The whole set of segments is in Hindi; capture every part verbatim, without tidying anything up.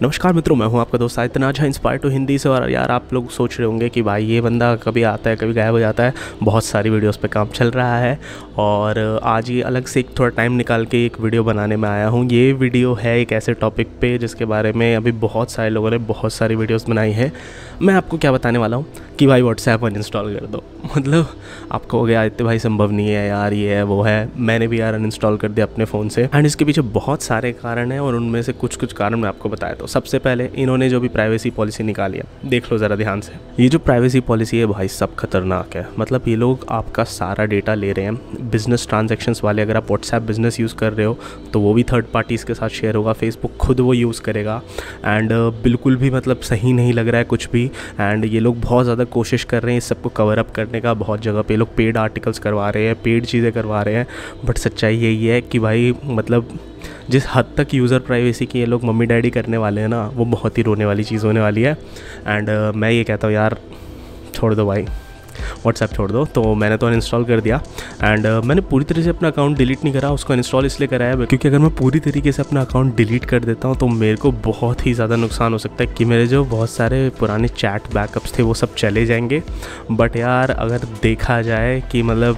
नमस्कार मित्रों, मैं हूं आपका दोस्त आयतन। आज है इंस्पायर टू हिंदी से। और यार आप लोग सोच रहे होंगे कि भाई ये बंदा कभी आता है कभी गायब हो जाता है। बहुत सारी वीडियोस पे काम चल रहा है और आज ये अलग से एक थोड़ा टाइम निकाल के एक वीडियो बनाने में आया हूं। ये वीडियो है एक ऐसे टॉपिक पे जिसके बारे में अभी बहुत सारे लोगों ने बहुत सारी वीडियोस बनाई है। मैं आपको क्या बताने वाला हूँ कि भाई व्हाट्सएप अनइंस्टॉल कर दो। मतलब आपको हो गया आदित्य भाई संभव नहीं है यार, ये है वो है। मैंने भी यार अनइंस्टॉल कर दिया अपने फ़ोन से एंड इसके पीछे बहुत सारे कारण हैं और उनमें से कुछ कुछ कारण मैं आपको बताया। तो सबसे पहले इन्होंने जो भी प्राइवेसी पॉलिसी निकाली है, देख लो ज़रा ध्यान से। ये जो प्राइवेसी पॉलिसी है भाई सब खतरनाक है। मतलब ये लोग आपका सारा डेटा ले रहे हैं। बिजनेस ट्रांजेक्शन्स वाले, अगर आप व्हाट्सएप बिजनेस यूज़ कर रहे हो तो वो भी थर्ड पार्टीज़ के साथ शेयर होगा। फेसबुक खुद वो यूज़ करेगा एंड बिल्कुल भी मतलब सही नहीं लग रहा है कुछ भी। एंड ये लोग बहुत ज़्यादा कोशिश कर रहे हैं इस सबको कवर अप करने का। बहुत जगह पे लोग पेड आर्टिकल्स करवा रहे हैं, पेड चीज़ें करवा रहे हैं। बट सच्चाई यही है कि भाई मतलब जिस हद तक यूज़र प्राइवेसी की ये लोग मम्मी डैडी करने वाले हैं ना, वो बहुत ही रोने वाली चीज़ होने वाली है। एंड uh, मैं ये कहता हूँ यार छोड़ दो भाई, व्हाट्सएप छोड़ दो। तो मैंने तो अनइंस्टॉल कर दिया एंड uh, मैंने पूरी तरह से अपना अकाउंट डिलीट नहीं करा, उसको इंस्टॉल इसलिए कराया है क्योंकि अगर मैं पूरी तरीके से अपना अकाउंट डिलीट कर देता हूँ तो मेरे को बहुत ही ज़्यादा नुकसान हो सकता है कि मेरे जो बहुत सारे पुराने चैट बैकअप्स थे वो सब चले जाएंगे। बट यार अगर देखा जाए कि मतलब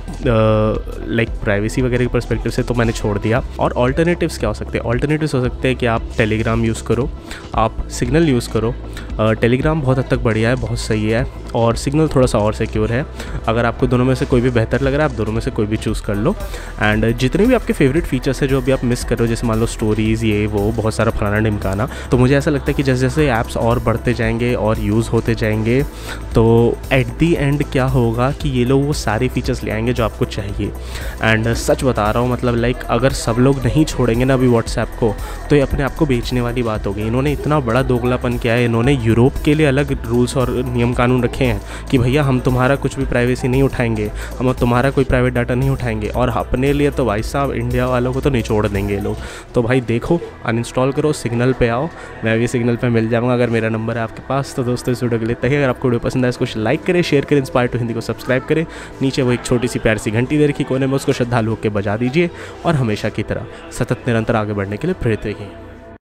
लाइक प्राइवेसी वगैरह के पर्सपेक्टिव से तो मैंने छोड़ दिया। और ऑल्टरनेटिव्स क्या हो सकते हैं? ऑल्टरनेटिव्स हो सकते हैं कि आप टेलीग्राम यूज़ करो, आप सिग्नल यूज़ करो। टेलीग्राम बहुत हद तक बढ़िया है, बहुत सही है, और सिग्नल थोड़ा सा और सिक्योर है। अगर आपको दोनों में से कोई भी बेहतर लग रहा है आप दोनों में से कोई भी चूज़ कर लो। एंड जितने भी आपके फेवरेट फीचर्स है जो भी आप मिस कर रहे हो, जैसे मान लो स्टोरीज़, ये वो बहुत सारा फलाना ढिमकाना, तो मुझे ऐसा लगता है कि जैसे जैसे ऐप्स और बढ़ते जाएंगे और यूज़ होते जाएंगे तो एट दी एंड क्या होगा कि ये लोग वो सारे फीचर्स ले आएंगे जो आपको चाहिए। एंड सच बता रहा हूँ, मतलब लाइक अगर सब लोग नहीं छोड़ेंगे ना अभी व्हाट्सएप को तो ये अपने आप को बेचने वाली बात होगी। इन्होंने इतना बड़ा दोगलापन किया है। इन्होंने यूरोप के लिए अलग रूल्स और नियम कानून रखे हैं कि भैया हम तुम्हारा कुछ भी प्राइवेसी नहीं उठाएंगे, हम तुम्हारा कोई प्राइवेट डाटा नहीं उठाएंगे। और अपने लिए तो भाई साहब इंडिया वालों को तो निचोड़ देंगे लोग। तो भाई देखो, अनइंस्टॉल करो, सिग्नल पे आओ, मैं भी सिग्नल पे मिल जाऊंगा अगर मेरा नंबर है आपके पास। तो दोस्तों इस वीडियो के लिए तक, अगर आपको वीडियो पसंद है इसको लाइक करें, शेयर करें, इंस्पायर टू हिंदी को सब्सक्राइब करें। नीचे वो एक छोटी सी प्यारी सी घंटी दे रखी कोने में, उसको श्रद्धालु होकर बजा दीजिए और हमेशा की तरह सतत निरंतर आगे बढ़ने के लिए प्रेरित रहिए।